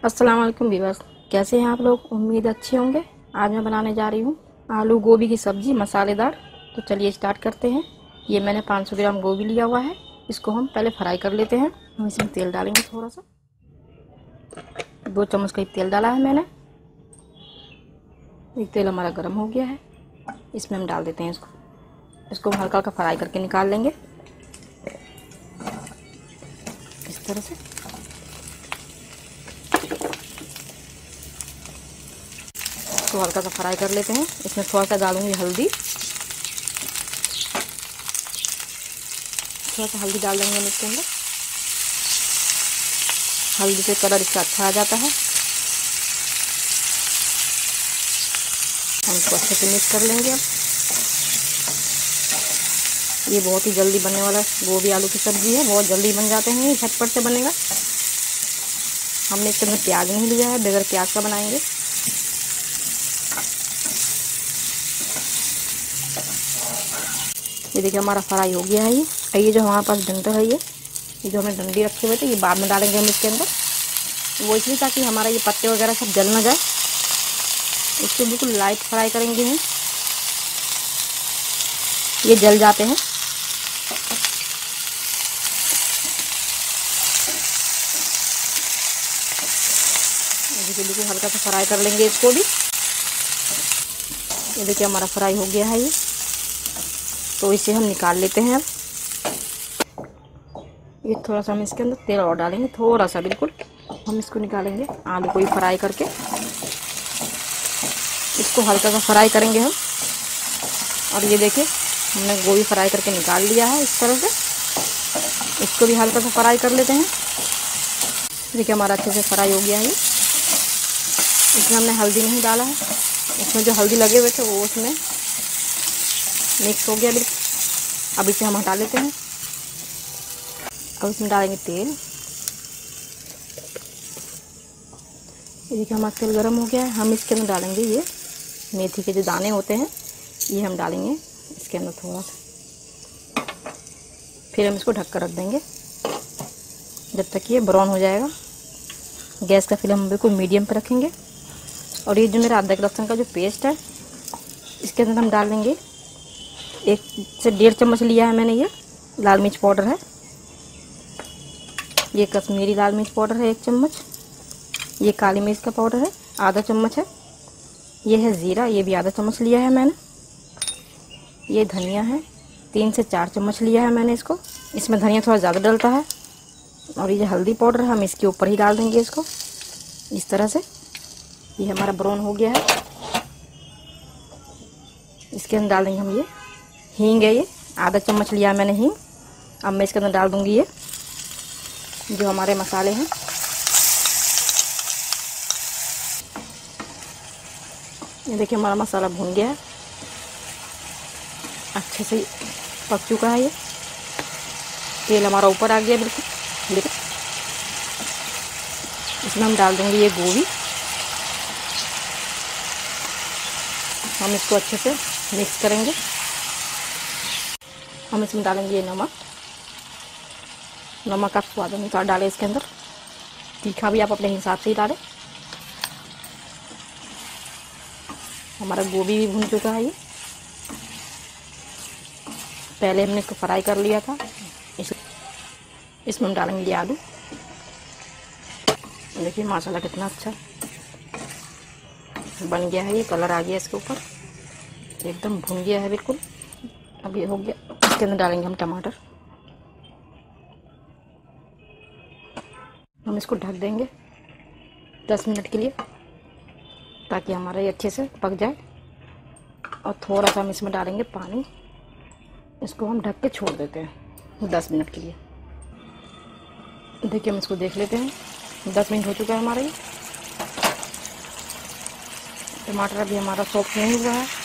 अस्सलाम वालेकुम व्यूअर्स, कैसे हैं आप लोग। उम्मीद अच्छे होंगे। आज मैं बनाने जा रही हूँ आलू गोभी की सब्ज़ी मसालेदार। तो चलिए स्टार्ट करते हैं। ये मैंने 500 ग्राम गोभी लिया हुआ है। इसको हम पहले फ्राई कर लेते हैं। हम इसमें तेल डालेंगे थोड़ा सा, 2 चम्मच करीब तेल डाला है मैंने। एक तेल हमारा गर्म हो गया है, इसमें हम डाल देते हैं इसको हल्का हल्का फ्राई करके निकाल लेंगे इस तरह से। इसको हल्का सा फ्राई कर लेते हैं। इसमें थोड़ा सा डालूंगी हल्दी, थोड़ा सा हल्दी डाल देंगे हम इसके अंदर। हल्दी से कलर इसका अच्छा आ जाता है। हम इसको अच्छे से मिक्स कर लेंगे। अब ये बहुत ही जल्दी बनने वाला गोभी आलू की सब्ज़ी है, बहुत जल्दी बन जाते हैं, ये झटपट से बनेगा। हमने इसके अंदर प्याज नहीं लिया है, बगैर प्याज का बनाएंगे। ये देखिए हमारा फ्राई हो गया है। ये जो हमारे पास डंडा है, ये जो हमने डंडी रखे हुए थे, ये बाद में डालेंगे हम इसके अंदर। वो इसलिए ताकि हमारा ये पत्ते वगैरह सब जल ना जाए। इसको बिल्कुल लाइट फ्राई करेंगे हम, ये जल जाते हैं। देखिए बिल्कुल हल्का सा फ्राई कर लेंगे इसको भी। ये देखिए हमारा फ्राई हो गया है ये, तो इसे हम निकाल लेते हैं। अब ये थोड़ा सा हम इसके अंदर तेल और डालेंगे, थोड़ा सा बिल्कुल। हम इसको निकालेंगे, आलू को भी फ्राई करके इसको हल्का सा फ्राई करेंगे हम। और ये देखिए हमने गोभी फ्राई करके निकाल लिया है इस तरह से। इसको भी हल्का सा फ्राई कर लेते हैं। देखिए हमारा अच्छे से फ्राई हो गया है। इसमें हमने हल्दी नहीं डाला है, इसमें जो हल्दी लगे हुए थे वो उसमें मिक्स हो गया बिल्कुल। अब इसे हम हटा लेते हैं। अब इसमें डालेंगे तेल। ये देखिए हमारा तेल गर्म हो गया है। हम इसके अंदर डालेंगे ये मेथी के जो दाने होते हैं, ये हम डालेंगे इसके अंदर थोड़ा सा। फिर हम इसको ढक कर रख देंगे जब तक ये ब्राउन हो जाएगा। गैस का फ्लेम हम बिल्कुल मीडियम पर रखेंगे। और ये जो मेरा अदरक लहसुन का जो पेस्ट है, इसके अंदर हम डाल देंगे 1 से 1.5 चम्मच लिया है मैंने। ये लाल मिर्च पाउडर है, ये कश्मीरी लाल मिर्च पाउडर है 1 चम्मच। ये काली मिर्च का पाउडर है आधा चम्मच है। ये है ज़ीरा, ये भी आधा चम्मच लिया है मैंने। ये धनिया है 3 से 4 चम्मच लिया है मैंने इसको। इसमें धनिया थोड़ा ज़्यादा डलता है। और ये हल्दी पाउडर है, हम इसके ऊपर ही डाल देंगे इसको इस तरह से। ये हमारा ब्राउन हो गया है। इसके अंदर डाल देंगे हम ये हींग है, ये आधा चम्मच लिया है मैंने हींग। अब मैं इसके अंदर डाल दूंगी ये जो हमारे मसाले हैं। ये देखिए हमारा मसाला भून गया है, अच्छे से पक चुका है। ये तेल हमारा ऊपर आ गया बिल्कुल। इसमें हम डाल देंगे ये गोभी। हम इसको अच्छे से मिक्स करेंगे। हम इसमें डालेंगे ये नमक आप स्वाद अनुसार डालें इसके अंदर। तीखा भी आप अपने हिसाब से ही डालें। हमारा गोभी भी भून चुका है। ये पहले हमने इसको फ्राई कर लिया था। इसमें हम डालेंगे ये आलू। देखिए माशाल्लाह कितना अच्छा बन गया है। ये कलर आ गया इसके ऊपर, एकदम भुन गया है बिल्कुल। अब ये हो गया। इसके अंदर डालेंगे हम टमाटर। हम इसको ढक देंगे 10 मिनट के लिए ताकि हमारा ये अच्छे से पक जाए। और थोड़ा सा हम इसमें डालेंगे पानी। इसको हम ढक के छोड़ देते हैं 10 मिनट के लिए। देखिए हम इसको देख लेते हैं। 10 मिनट हो चुका है हमारा। ये टमाटर अभी हमारा सॉफ्ट नहीं हुआ है।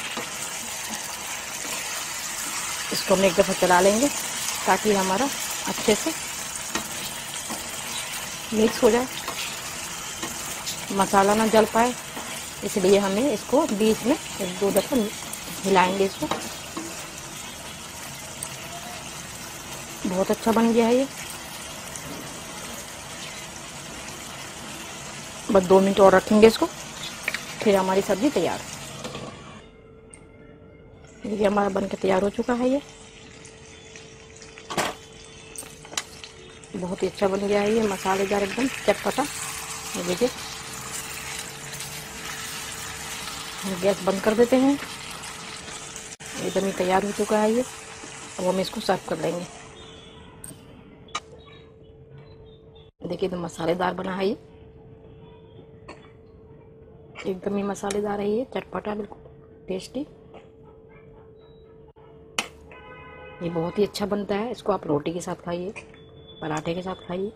इसको हम एक दफ़ा चला लेंगे ताकि हमारा अच्छे से मिक्स हो जाए, मसाला ना जल पाए। इसलिए हमें इसको बीच में 1-2 दफ़ा हिलाएंगे इसको। बहुत अच्छा बन गया है ये। बस 2 मिनट और रखेंगे इसको, फिर हमारी सब्ज़ी तैयार। देखिए हमारा बनके तैयार हो चुका है। ये बहुत ही अच्छा बन गया है, ये मसालेदार एकदम चटपटा। ये देखिए हम गैस बंद कर देते हैं। एकदम ही तैयार हो चुका है ये। अब हम इसको सर्व कर लेंगे। देखिए एकदम मसालेदार बना है ये, एकदम ही मसालेदार है ये, चटपटा बिल्कुल टेस्टी। ये बहुत ही अच्छा बनता है। इसको आप रोटी के साथ खाइए, पराठे के साथ खाइए,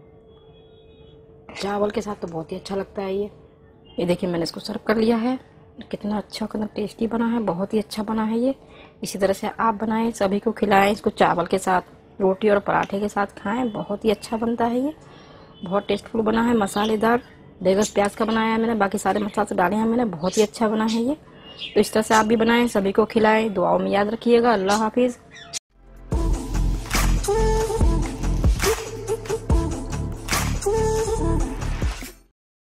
चावल के साथ तो बहुत ही अच्छा लगता है ये देखिए मैंने इसको सर्व कर लिया है। कितना अच्छा, कितना टेस्टी बना है, बहुत ही अच्छा बना है ये। इसी तरह से आप बनाएं, सभी को खिलाएं। इसको चावल के साथ, रोटी और पराठे के साथ खाएं, बहुत ही अच्छा बनता है ये। बहुत टेस्टफुल बना है, मसालेदार, बगैर प्याज का बनाया है मैंने, बाकी सारे मसाले डाले हैं मैंने। बहुत ही अच्छा बना है ये। तो इस तरह से आप भी बनाएं, सभी को खिलाएं। दुआओं में याद रखिएगा। अल्लाह हाफिज़।